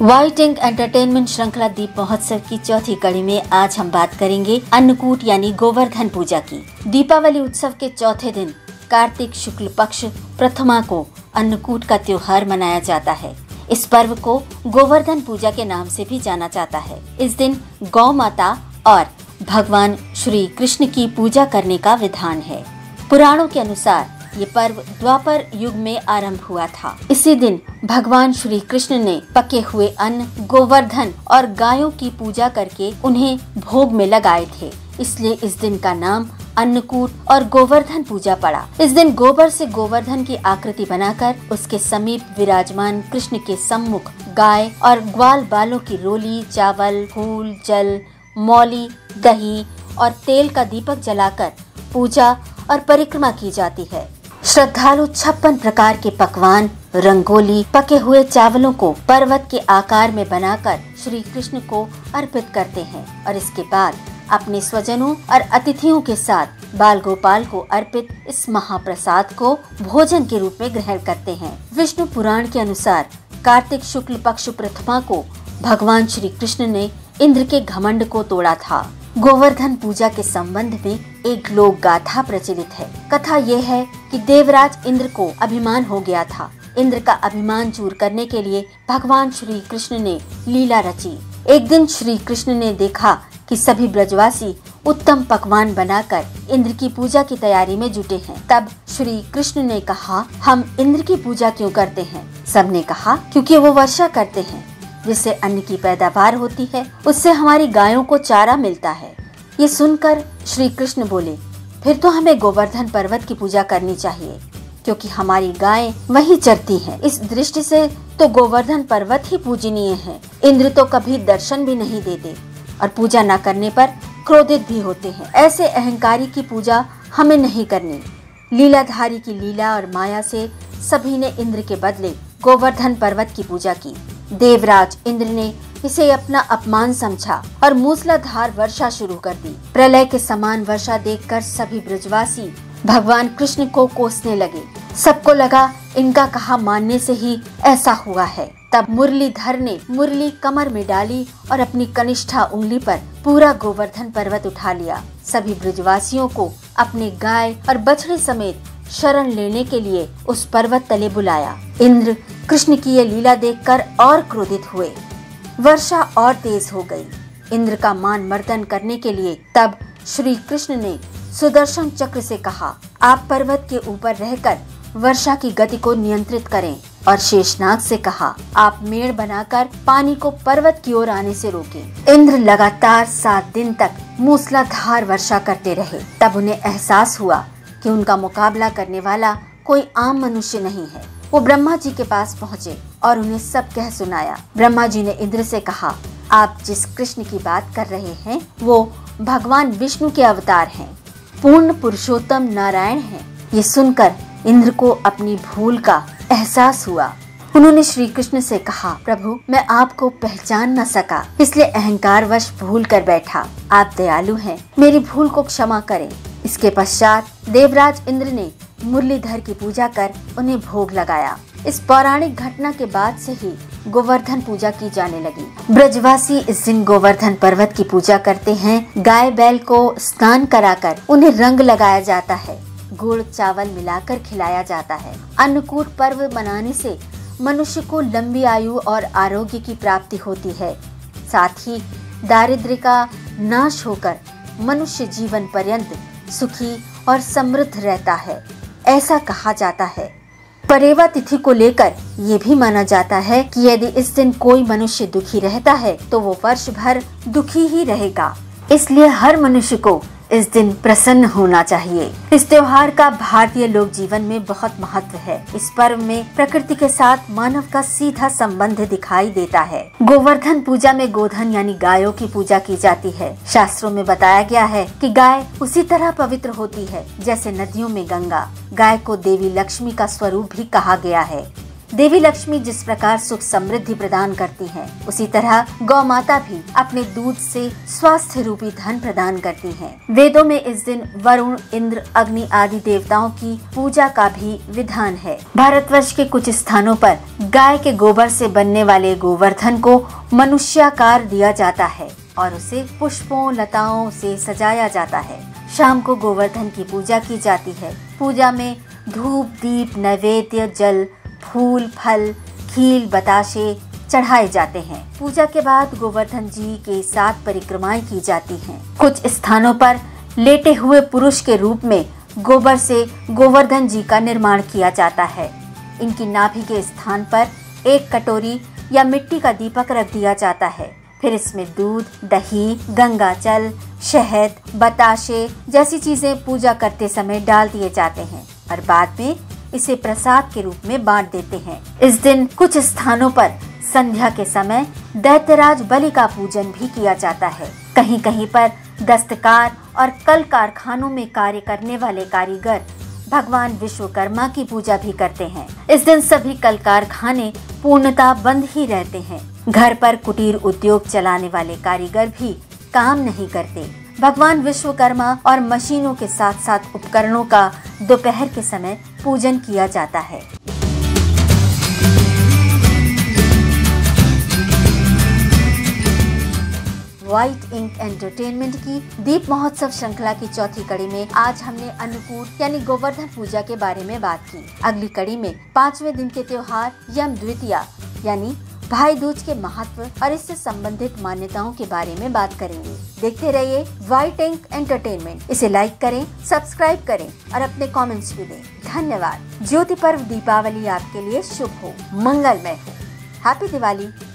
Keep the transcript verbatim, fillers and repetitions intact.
White ink entertainment श्रृंखला दीप महोत्सव की चौथी कड़ी में आज हम बात करेंगे अन्नकूट यानी गोवर्धन पूजा की। दीपावली उत्सव के चौथे दिन कार्तिक शुक्ल पक्ष प्रथमा को अन्नकूट का त्योहार मनाया जाता है। इस पर्व को गोवर्धन पूजा के नाम से भी जाना जाता है। इस दिन गौ माता और भगवान श्री कृष्ण की पूजा करने का विधान है। पुराणों के अनुसार ये पर्व द्वापर युग में आरंभ हुआ था। इसी दिन भगवान श्री कृष्ण ने पके हुए अन्न गोवर्धन और गायों की पूजा करके उन्हें भोग में लगाए थे, इसलिए इस दिन का नाम अन्नकूट और गोवर्धन पूजा पड़ा। इस दिन गोबर से गोवर्धन की आकृति बनाकर उसके समीप विराजमान कृष्ण के सम्मुख गाय और ग्वाल बालों की रोली, चावल, फूल, जल, मौली, दही और तेल का दीपक जलाकर पूजा और परिक्रमा की जाती है। श्रद्धालु छप्पन प्रकार के पकवान, रंगोली, पके हुए चावलों को पर्वत के आकार में बनाकर श्री कृष्ण को अर्पित करते हैं और इसके बाद अपने स्वजनों और अतिथियों के साथ बाल गोपाल को अर्पित इस महाप्रसाद को भोजन के रूप में ग्रहण करते हैं। विष्णु पुराण के अनुसार कार्तिक शुक्ल पक्ष प्रथमा को भगवान श्री कृष्ण ने इंद्र के घमंड को तोड़ा था। गोवर्धन पूजा के संबंध में एक लोक गाथा प्रचलित है। कथा यह है कि देवराज इंद्र को अभिमान हो गया था। इंद्र का अभिमान दूर करने के लिए भगवान श्री कृष्ण ने लीला रची। एक दिन श्री कृष्ण ने देखा कि सभी ब्रजवासी उत्तम पकवान बनाकर इंद्र की पूजा की तैयारी में जुटे हैं। तब श्री कृष्ण ने कहा, हम इंद्र की पूजा क्यों करते हैं? सबने कहा, क्योंकि वो वर्षा करते हैं, जिससे अन्न की पैदावार होती है, उससे हमारी गायों को चारा मिलता है। ये सुनकर श्री कृष्ण बोले, फिर तो हमें गोवर्धन पर्वत की पूजा करनी चाहिए, क्योंकि हमारी गायें वहीं चरती हैं। इस दृष्टि से तो गोवर्धन पर्वत ही पूजनीय है। इंद्र तो कभी दर्शन भी नहीं देते और पूजा न करने पर क्रोधित भी होते हैं। ऐसे अहंकारी की पूजा हमें नहीं करनी। लीलाधारी की लीला और माया से सभी ने इंद्र के बदले गोवर्धन पर्वत की पूजा की। देवराज इंद्र ने इसे अपना अपमान समझा और मूसलाधार वर्षा शुरू कर दी। प्रलय के समान वर्षा देखकर सभी ब्रजवासी भगवान कृष्ण को कोसने लगे। सबको लगा इनका कहा मानने से ही ऐसा हुआ है। तब मुरलीधर ने मुरली कमर में डाली और अपनी कनिष्ठा उंगली पर पूरा गोवर्धन पर्वत उठा लिया। सभी ब्रजवासियों को अपने गाय और बछड़े समेत शरण लेने के लिए उस पर्वत तले बुलाया। इंद्र कृष्ण की ये लीला देखकर और क्रोधित हुए। वर्षा और तेज हो गई। इंद्र का मान मर्दन करने के लिए तब श्री कृष्ण ने सुदर्शन चक्र से कहा, आप पर्वत के ऊपर रहकर वर्षा की गति को नियंत्रित करें, और शेषनाग से कहा, आप मेड़ बनाकर पानी को पर्वत की ओर आने से रोकें। इंद्र लगातार सात दिन तक मूसलाधार वर्षा करते रहे। तब उन्हें एहसास हुआ कि उनका मुकाबला करने वाला कोई आम मनुष्य नहीं है। वो ब्रह्मा जी के पास पहुँचे और उन्हें सब कह सुनाया। ब्रह्मा जी ने इंद्र से कहा, आप जिस कृष्ण की बात कर रहे हैं वो भगवान विष्णु के अवतार हैं, पूर्ण पुरुषोत्तम नारायण हैं। ये सुनकर इंद्र को अपनी भूल का एहसास हुआ। उन्होंने श्री कृष्ण से कहा, प्रभु मैं आपको पहचान न सका, इसलिए अहंकार वश भूल कर बैठा। आप दयालु हैं, मेरी भूल को क्षमा करें। इसके पश्चात देवराज इंद्र ने मुरलीधर की पूजा कर उन्हें भोग लगाया। इस पौराणिक घटना के बाद से ही गोवर्धन पूजा की जाने लगी। ब्रजवासी इस दिन गोवर्धन पर्वत की पूजा करते हैं। गाय बैल को स्नान कराकर उन्हें रंग लगाया जाता है। गुड़ चावल मिलाकर खिलाया जाता है। अन्नकूट पर्व मनाने से मनुष्य को लंबी आयु और आरोग्य की प्राप्ति होती है। साथ ही दारिद्र्य का नाश होकर मनुष्य जीवन पर्यंत सुखी और समृद्ध रहता है, ऐसा कहा जाता है। परेवा तिथि को लेकर ये भी माना जाता है कि यदि इस दिन कोई मनुष्य दुखी रहता है तो वो वर्ष भर दुखी ही रहेगा। इसलिए हर मनुष्य को इस दिन प्रसन्न होना चाहिए। इस त्योहार का भारतीय लोक जीवन में बहुत महत्व है। इस पर्व में प्रकृति के साथ मानव का सीधा संबंध दिखाई देता है। गोवर्धन पूजा में गोधन यानी गायों की पूजा की जाती है। शास्त्रों में बताया गया है कि गाय उसी तरह पवित्र होती है जैसे नदियों में गंगा। गाय को देवी लक्ष्मी का स्वरूप भी कहा गया है। देवी लक्ष्मी जिस प्रकार सुख समृद्धि प्रदान करती है, उसी तरह गौ माता भी अपने दूध से स्वास्थ्य रूपी धन प्रदान करती है। वेदों में इस दिन वरुण, इंद्र, अग्नि आदि देवताओं की पूजा का भी विधान है। भारतवर्ष के कुछ स्थानों पर गाय के गोबर से बनने वाले गोवर्धन को मनुष्याकार दिया जाता है और उसे पुष्पों लताओं से सजाया जाता है। शाम को गोवर्धन की पूजा की जाती है। पूजा में धूप, दीप, नैवेद्य, जल, फूल, फल, खील, बताशे चढ़ाए जाते हैं। पूजा के बाद गोवर्धन जी के साथ परिक्रमाएं की जाती हैं। कुछ स्थानों पर लेटे हुए पुरुष के रूप में गोबर से गोवर्धन जी का निर्माण किया जाता है। इनकी नाभि के स्थान पर एक कटोरी या मिट्टी का दीपक रख दिया जाता है। फिर इसमें दूध, दही, गंगा जल, शहद, बताशे जैसी चीजें पूजा करते समय डाल दिए जाते हैं और बाद में इसे प्रसाद के रूप में बांट देते हैं। इस दिन कुछ स्थानों पर संध्या के समय दैत्यराज बलि का पूजन भी किया जाता है। कहीं कहीं पर दस्तकार और कल कारखानों में कार्य करने वाले कारीगर भगवान विश्वकर्मा की पूजा भी करते हैं। इस दिन सभी कल कारखाने पूर्णतः बंद ही रहते हैं। घर पर कुटीर उद्योग चलाने वाले कारीगर भी काम नहीं करते। भगवान विश्वकर्मा और मशीनों के साथ साथ उपकरणों का दोपहर के समय पूजन किया जाता है। व्हाइट इंक एंटरटेनमेंट की दीप महोत्सव श्रृंखला की चौथी कड़ी में आज हमने अन्नकूट यानी गोवर्धन पूजा के बारे में बात की। अगली कड़ी में पांचवें दिन के त्योहार यम द्वितीया यानी भाई दूज के महत्व और इससे संबंधित मान्यताओं के बारे में बात करेंगे। देखते रहिए व्हाइट इंक एंटरटेनमेंट। इसे लाइक करें, सब्सक्राइब करें और अपने कमेंट्स भी दें। धन्यवाद। ज्योति पर्व दीपावली आपके लिए शुभ हो, मंगलमय हो। हैप्पी दिवाली।